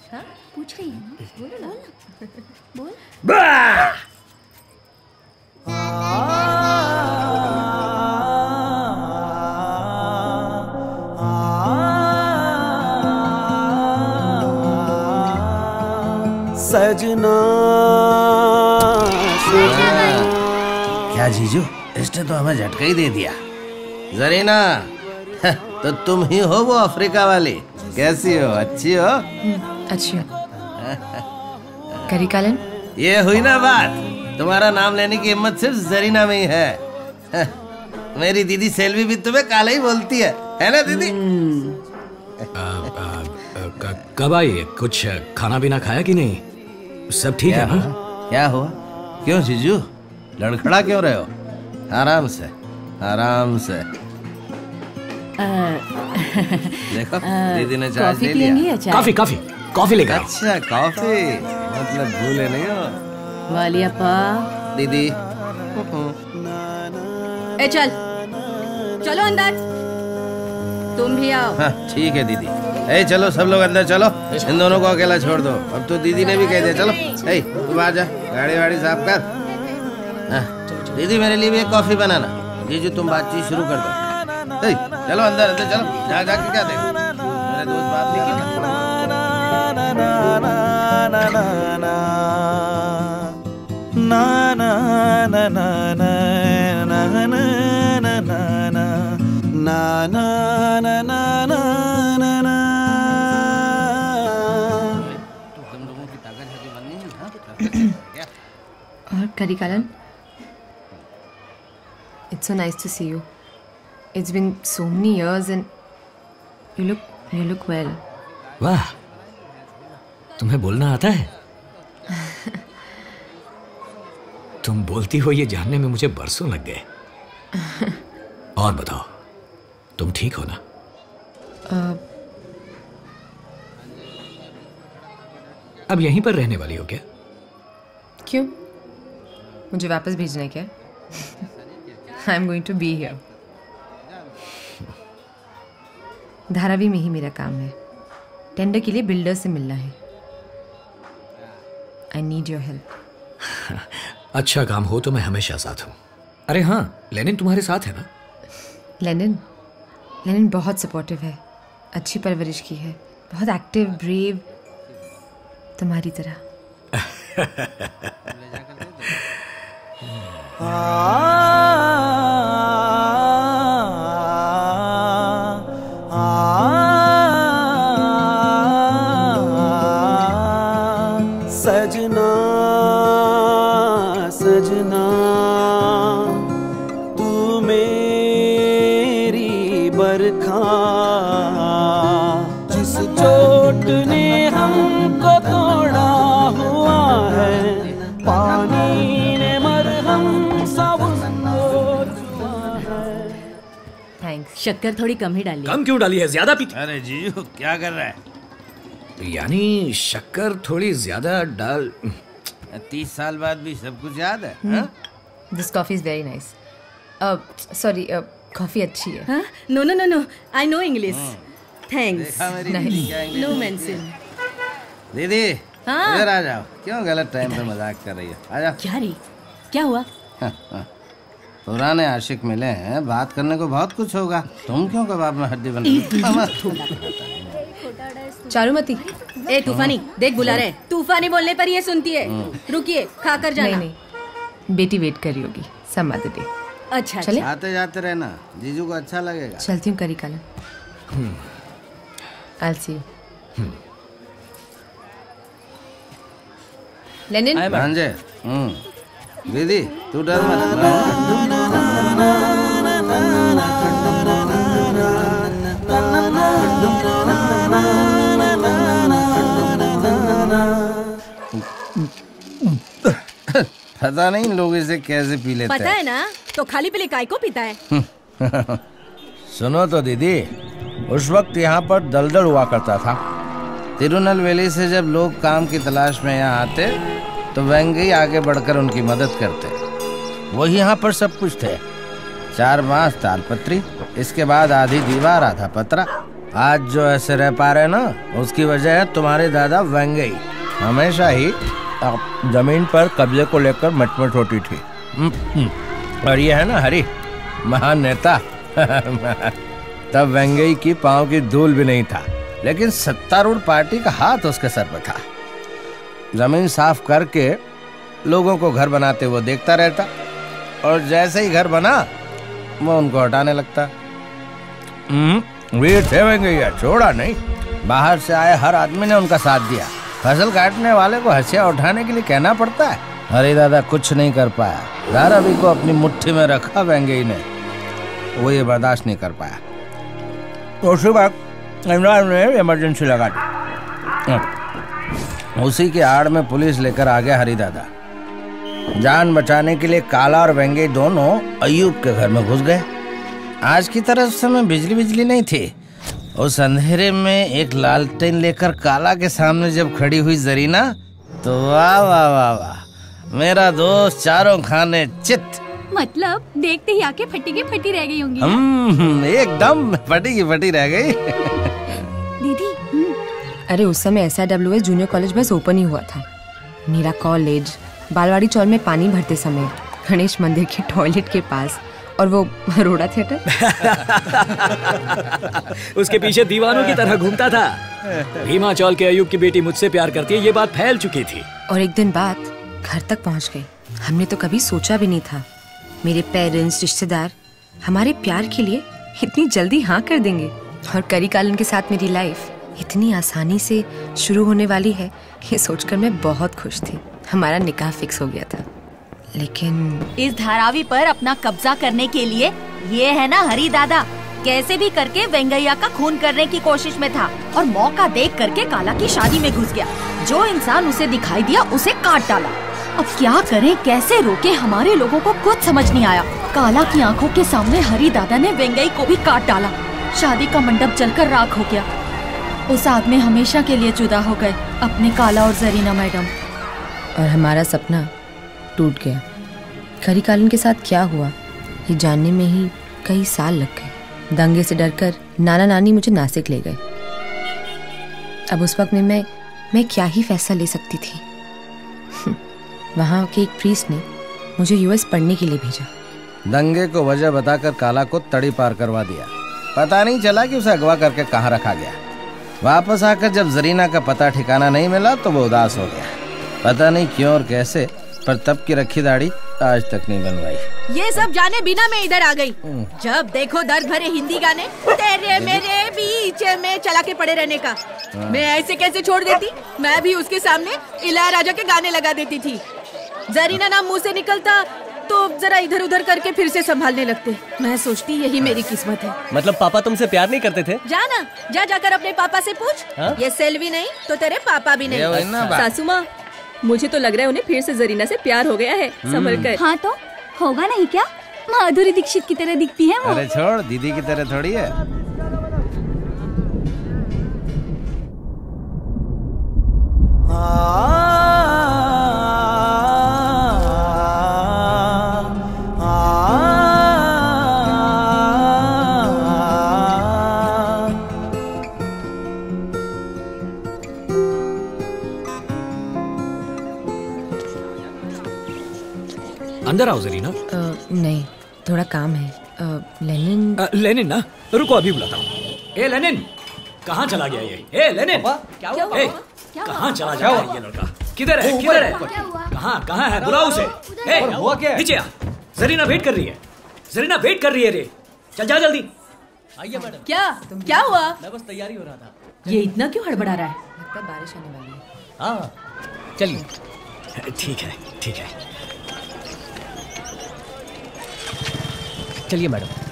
हाँ पूछ रही है, बोलो ना, बोल। सजना क्या जीजू, इसने तो हमें झटका ही दे दिया। जरीना, तो तुम ही हो वो अफ्रीका वाली? कैसी हो, अच्छी हो? अच्छी हो। करी कालन, ये हुई ना बात। तुम्हारा नाम लेने की हिम्मत सिर्फ जरीना में ही है। मेरी दीदी सेल्वी भी तुम्हें काला ही बोलती है ना दीदी? कब आई? कुछ खाना पीना खाया कि नहीं? सब ठीक है ना? क्या हुआ? क्यों जीजू लड़खड़ा क्यों रहे हो? आराम से, आराम से। देखो दीदी ने चाय ले लिया। कॉफी कॉफी कॉफी लेकर। अच्छा कॉफी, मतलब भूले नहीं हो वालियापा। दीदी। ए चल, चलो अंदर। तुम भी आओ। हाँ ठीक है दीदी। ए चलो सब लोग अंदर चलो, इन दोनों को अकेला छोड़ दो। अब तो दीदी ने भी कह दिया। चलो ए तू आ जा, गाड़ी वाड़ी साफ कर। दीदी मेरे लिए भी एक कॉफी बनाना। जीजू तुम बातचीत शुरू कर दो। चलो अंदर अंदर चलो, जाके क्या देखो, मेरे दोस्त बात नहीं की। और करी कालन, it's so nice to see you. It's been so many years and you look well. वाह, तुम्हें बोलना आता है? तुम बोलती हो ये जानने में मुझे बरसों लग गए। और बताओ, तुम ठीक हो ना? अब यहीं पर रहने वाली हो क्या? क्यों? मुझे वापस भेजना है क्या? I'm going to be here. Dharavi में ही मेरा काम है। टेंडर के लिए बिल्डर से मिलना है। I need your help. अच्छा काम हो तो मैं हमेशा साथ हूँ। अरे हाँ, लेनिन तुम्हारे साथ है ना? लेनिन बहुत सपोर्टिव है, अच्छी परवरिश की है, बहुत एक्टिव, ब्रेव, तुम्हारी तरह। सजना सजना तू मेरी बरखा, जिस चोट ने हमको तोड़ा हुआ है, पानी ने मरहम सा उसको छुआ है। थैंक्स। शक्कर थोड़ी कम ही डाली। कम क्यों डाली है? ज्यादा पीती। अरे जीजू क्या कर रहा है? यानी शक्कर थोड़ी ज्यादा डाल। 30 साल बाद भी सब कुछ याद है? This coffee is very nice. Sorry, coffee अच्छी है। हाँ? No, I know English. Thanks. देखा मेरी दीदी क्या इंग्लिश? No mention. दीदी हाँ? इधर आ जाओ। क्यों गलत टाइम पे मजाक कर रही हो? आ जाओ। क्या रे? क्या हुआ? पुराने आशिक मिले हैं, बात करने को बहुत कुछ होगा। तुम क्यों कबाब में हड्डी बन रही हो? चारुमती। ए तूफानी, देख बुला रहे। तूफानी बोलने पर ये सुनती है। रुकिए, खाकर जाना। नहीं, बेटी वेट कर रही होगी। some other day. अच्छा चले? आते जाते रहना, जीजू को अच्छा लगेगा। चलती हूँ करी कालन। I'll see you. लेनिन। भांजे, दीदी तू डर मत। पता नहीं लोग इसे कैसे पी लेते हैं। पता है ना, तो खाली पीली काय को पीता है? सुनो तो दीदी, उस वक्त यहाँ पर दलदल हुआ करता था। तिरुनेलवेली से जब लोग काम की तलाश में यहाँ आते तो वेंगी आगे बढ़कर उनकी मदद करते। वही यहाँ पर सब कुछ थे। 4 बांस तालपत्री, इसके बाद आधी दीवार आधा पतरा। आज जो ऐसे रह पा रहे ना, उसकी वजह है तुम्हारे दादा वेंगई। हमेशा ही जमीन पर कब्जे को लेकर मटमट होती थी। और ये है ना हरी, महान नेता। तब वेंगई की पांव की धूल भी नहीं था, लेकिन सत्तारूढ़ पार्टी का हाथ उसके सर पर था। जमीन साफ करके लोगों को घर बनाते हुए देखता रहता, और जैसे ही घर बना वो उनको हटाने लगता। वीर थे वेंगैया, छोड़ा नहीं। बाहर से आए हर आदमी ने उनका साथ दिया। फसल काटने वाले को हंसिया उठाने के लिए कहना पड़ता है। हरी दादा कुछ नहीं कर पाया। धारावी को अपनी मुट्ठी में रखा वेंगई ने, वो ये बर्दाश्त नहीं कर पाया। तो उसी वक्त इमरान ने इमरजेंसी लगा दी। उसी के आड़ में पुलिस लेकर आ गया हरी दादा। जान बचाने के लिए काला और वेंगई दोनों अयूब के घर में घुस गए। आज की तरह उस समय बिजली नहीं थी। उस अंधेरे में एक लालटेन लेकर काला के सामने जब खड़ी हुई जरीना, तो वाह वाह वाह वाह, मेरा दोस्त चारों खाने चित। मतलब देखते ही आके फटी की फटी रह गई होंगी। एकदम फटी की फटी रह गई। दीदी अरे उस समय SIWS जूनियर कॉलेज बस ओपन ही हुआ था। मेरा कॉलेज बालवाड़ी चौल में पानी भरते समय, गणेश मंदिर के टॉयलेट के पास, और वो रोड़ा थिएटर उसके पीछे दीवानों की तरह घूमता था। भीमा चौल के अयूब की बेटी मुझसे प्यार करती है, ये बात फैल चुकी थी। और एक दिन बाद घर तक पहुंच गई। हमने तो कभी सोचा भी नहीं था मेरे पेरेंट्स, रिश्तेदार हमारे प्यार के लिए इतनी जल्दी हाँ कर देंगे। और करी कालन के साथ मेरी लाइफ इतनी आसानी से शुरू होने वाली है, ये सोचकर मैं बहुत खुश थी। हमारा निकाह फिक्स हो गया था। लेकिन इस धारावी पर अपना कब्जा करने के लिए ये है ना हरी दादा, कैसे भी करके वेंगैया का खून करने की कोशिश में था, और मौका देख करके काला की शादी में घुस गया। जो इंसान उसे दिखाई दिया उसे काट डाला। अब क्या करें, कैसे रोके, हमारे लोगों को कुछ समझ नहीं आया। काला की आंखों के सामने हरी दादा ने वेंगई को भी काट डाला। शादी का मंडप जलकर राख हो गया। उस आग में हमेशा के लिए जुदा हो गए अपने काला और जरीना मैडम। और हमारा सपना टूट गया। करी कालन के साथ क्या हुआ ये जानने में ही कई साल लग गए। दंगे से डरकर नाना नानी मुझे नासिक ले गए। अब उस वक्त में मैं क्या ही फैसला ले सकती थी। वहाँ के एक प्रीस्ट ने मुझे US पढ़ने के लिए भेजा। दंगे को वजह बताकर काला को तड़ी पार करवा दिया। पता नहीं चला कि उसे अगवा करके कहाँ रखा गया। वापस आकर जब जरीना का पता ठिकाना नहीं मिला तो वो उदास हो गया। पता नहीं क्यों और कैसे, पर तब की रखी दाढ़ी आज तक नहीं बनवाई। ये सब जाने बिना मैं इधर आ गई। जब देखो दर्द भरे हिंदी गाने तेरे मेरे बीच में चला के पड़े रहने का। मैं ऐसे कैसे छोड़ देती। मैं भी उसके सामने इलायराजा के गाने लगा देती थी। जरीना नाम मुंह से निकलता तो जरा इधर उधर करके फिर से संभालने लगते। मैं सोचती यही मेरी किस्मत है। मतलब पापा तुमसे प्यार नहीं करते थे? जाना जाकर अपने पापा से पूछ। ये सेल्वी नहीं तो तेरे पापा भी नहीं। सासू माँ, मुझे तो लग रहा है उन्हें फिर से जरीना से प्यार हो गया है। संभल कर। हाँ तो होगा नहीं क्या? माधुरी दीक्षित की तरह दिखती है वो। अरे छोड़, दीदी की तरह थोड़ी है। अंदर आओ जरीना। नहीं, थोड़ा काम है। लेनिन लेनिन ना, रुको अभी बुलाता हूँ। ए लेनिन, कहाँ चला गया ये? ए लेनिन, क्या हुआ? कहाँ चला जा रहा है ये लड़का? किधर है? किधर है? कहाँ है? बुलाओ उसे। नीचे आ। जरीना वेट कर रही है। जरीना वेट कर रही है रे। चल जा जल्दी। आइए मैडम। क्या हुआ? मैं बस तैयारी हो रहा था। ये इतना क्यों हड़बड़ा रहा है? लगता है बारिश आने वाली है। हाँ चलिए। ठीक है, ठीक है। चलिए मैडम।